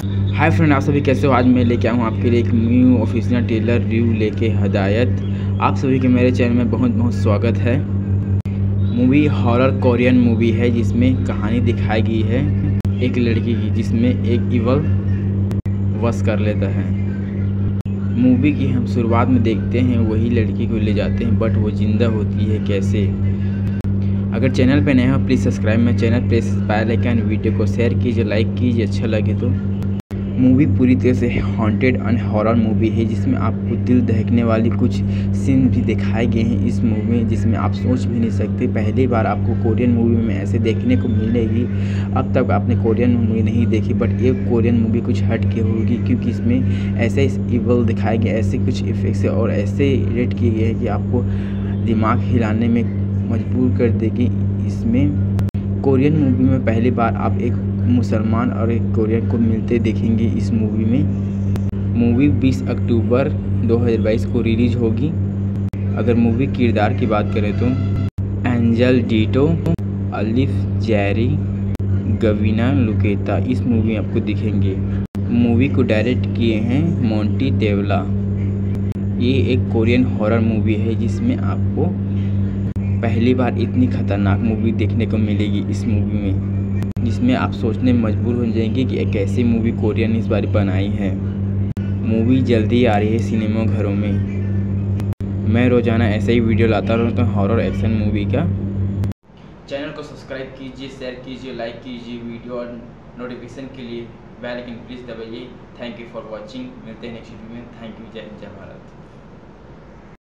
Hi friend, आप सभी कैसे हो। आज मैं लेके आया हूँ आपके लिए एक न्यू ऑफिशियल ट्रेलर रिव्यू लेके हदायत। आप सभी के मेरे चैनल में बहुत बहुत स्वागत है। मूवी हॉरर कोरियन मूवी है जिसमें कहानी दिखाई गई है एक लड़की की जिसमें एक इवल वश कर लेता है। मूवी की हम शुरुआत में देखते हैं वही लड़की को ले जाते हैं, बट वो जिंदा होती है कैसे। अगर चैनल पे नए हो please subscribe my channel, press bell icon, video को शेयर कीजिए, लाइक कीजिए अच्छा लगे तो। मूवी पूरी तरह से हॉन्टेड एंड हॉरर मूवी है जिसमें आपको दिल दहकने वाली कुछ सीन भी दिखाए गए हैं इस मूवी में, जिसमें आप सोच भी नहीं सकते। पहली बार आपको कोरियन मूवी में ऐसे देखने को मिलेगी। अब तक आपने कोरियन मूवी नहीं देखी, बट ये कोरियन मूवी कुछ हट के होगी क्योंकि इसमें ऐसे इवल दिखाए गए, ऐसे कुछ इफेक्ट्स और ऐसे रेट किए गए हैं कि आपको दिमाग हिलाने में मजबूर कर देगी। इसमें कोरियन मूवी में पहली बार आप एक मुसलमान और एक कोरियन को मिलते देखेंगे इस मूवी में। मूवी 20 अक्टूबर 2022 को रिलीज होगी। अगर मूवी किरदार की बात करें तो एंजल डीटो, अलिफ जैरी, गवीना लुकेता इस मूवी में आपको दिखेंगे। मूवी को डायरेक्ट किए हैं मोंटी तेवला। ये एक कोरियन हॉरर मूवी है जिसमें आपको पहली बार इतनी खतरनाक मूवी देखने को मिलेगी इस मूवी में, जिसमें आप सोचने में मजबूर हो जाएंगे कि एक ऐसी मूवी कोरियन इस बार बनाई है। मूवी जल्दी आ रही है सिनेमा घरों में। मैं रोजाना ऐसे ही वीडियो लाता रहता हूँ हॉरर एक्शन मूवी का। चैनल को सब्सक्राइब कीजिए, शेयर कीजिए, लाइक कीजिए। वीडियो और नोटिफिकेशन के लिए बेल आइकन प्लीज़ दबाइए। Thank you for watching. मिलते हैं नेक्स्ट वीडियो में। Thank you. जय हिंद, जय भारत।